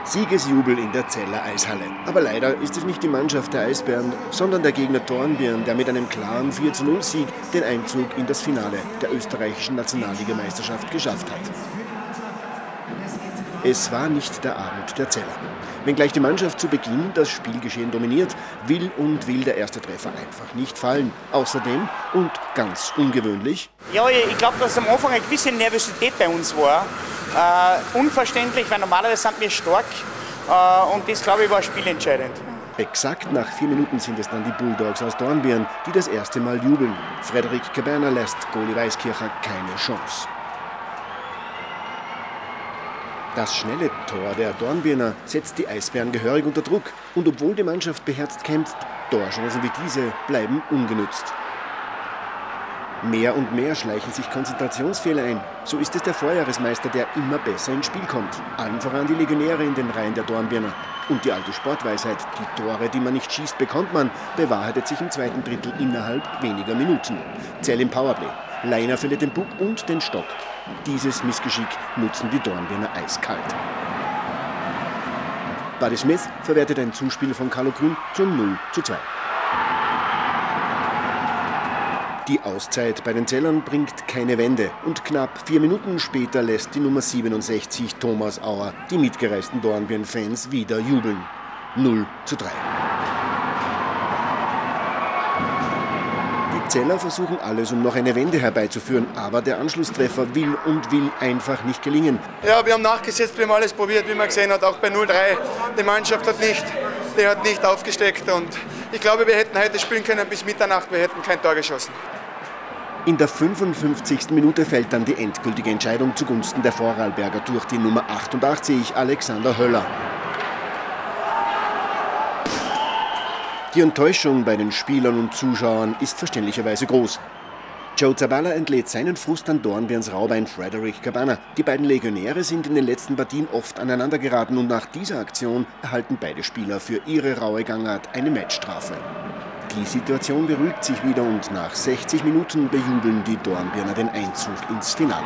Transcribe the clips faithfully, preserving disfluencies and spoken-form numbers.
Siegesjubel in der Zeller Eishalle. Aber leider ist es nicht die Mannschaft der Eisbären, sondern der Gegner Dornbirn, der mit einem klaren vier zu null Sieg den Einzug in das Finale der österreichischen Nationalligameisterschaft geschafft hat. Es war nicht der Abend der Zeller. Wenngleich die Mannschaft zu Beginn das Spielgeschehen dominiert, will und will der erste Treffer einfach nicht fallen. Außerdem, und ganz ungewöhnlich... Ja, ich glaube, dass am Anfang eine gewisse Nervosität bei uns war. Äh, unverständlich, weil normalerweise sind wir stark. Äh, und das, glaube ich, war spielentscheidend. Exakt nach vier Minuten sind es dann die Bulldogs aus Dornbirn, die das erste Mal jubeln. Frederik Caberner lässt Goalie Weiskircher keine Chance. Das schnelle Tor der Dornbirner setzt die Eisbären gehörig unter Druck. Und obwohl die Mannschaft beherzt kämpft, Torchancen wie diese bleiben ungenützt. Mehr und mehr schleichen sich Konzentrationsfehler ein. So ist es der Vorjahresmeister, der immer besser ins Spiel kommt. Allen voran die Legionäre in den Reihen der Dornbirner. Und die alte Sportweisheit, die Tore, die man nicht schießt, bekommt man, bewahrheitet sich im zweiten Drittel innerhalb weniger Minuten. Zell im Powerplay. Leiner verliert den Puck und den Stock. Dieses Missgeschick nutzen die Dornbirner eiskalt. Buddy Smith verwertet ein Zuspiel von Carlo Grün zum null zu zwei. Die Auszeit bei den Zellern bringt keine Wende und knapp vier Minuten später lässt die Nummer siebenundsechzig Thomas Auer die mitgereisten Dornbirn-Fans wieder jubeln. null zu drei. Die Zeller versuchen alles, um noch eine Wende herbeizuführen, aber der Anschlusstreffer will und will einfach nicht gelingen. Ja, wir haben nachgesetzt, wir haben alles probiert, wie man gesehen hat, auch bei null drei. Die Mannschaft hat nicht, die hat nicht aufgesteckt und ich glaube, wir hätten heute spielen können bis Mitternacht, wir hätten kein Tor geschossen. In der fünfundfünfzigsten Minute fällt dann die endgültige Entscheidung zugunsten der Vorarlberger durch die Nummer achtundachtzig, Alexander Höller. Die Enttäuschung bei den Spielern und Zuschauern ist verständlicherweise groß. Joe Zabala entlädt seinen Frust an Dornbirns Raubein Frederik Caberner. Die beiden Legionäre sind in den letzten Partien oft aneinander geraten und nach dieser Aktion erhalten beide Spieler für ihre raue Gangart eine Matchstrafe. Die Situation beruhigt sich wieder und nach sechzig Minuten bejubeln die Dornbirner den Einzug ins Finale.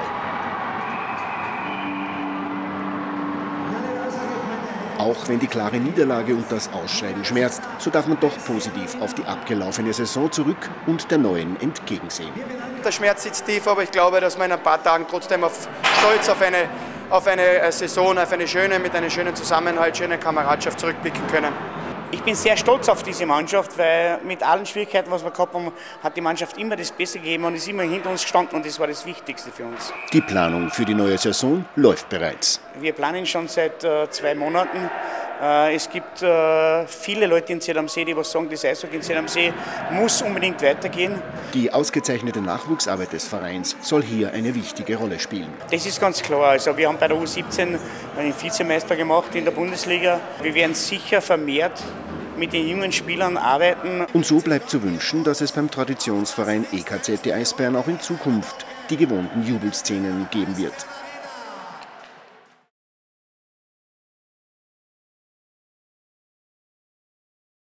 Auch wenn die klare Niederlage und das Ausscheiden schmerzt, so darf man doch positiv auf die abgelaufene Saison zurück und der neuen entgegensehen. Der Schmerz sitzt tief, aber ich glaube, dass wir in ein paar Tagen trotzdem auf stolz auf eine, auf eine Saison, auf eine schöne, mit einem schönen Zusammenhalt, schöne Kameradschaft zurückblicken können. Ich bin sehr stolz auf diese Mannschaft, weil mit allen Schwierigkeiten, was wir gehabt haben, hat die Mannschaft immer das Beste gegeben und ist immer hinter uns gestanden und das war das Wichtigste für uns. Die Planung für die neue Saison läuft bereits. Wir planen schon seit äh, zwei Monaten. Äh, es gibt äh, viele Leute in Zell am See, die was sagen, das Eishockey in Zell am See muss unbedingt weitergehen. Die ausgezeichnete Nachwuchsarbeit des Vereins soll hier eine wichtige Rolle spielen. Das ist ganz klar. Also wir haben bei der U siebzehn einen Vizemeister gemacht in der Bundesliga. Wir werden sicher vermehrt mit den jungen Spielern arbeiten. Und so bleibt zu wünschen, dass es beim Traditionsverein E K Z die Eisbären auch in Zukunft die gewohnten Jubelszenen geben wird.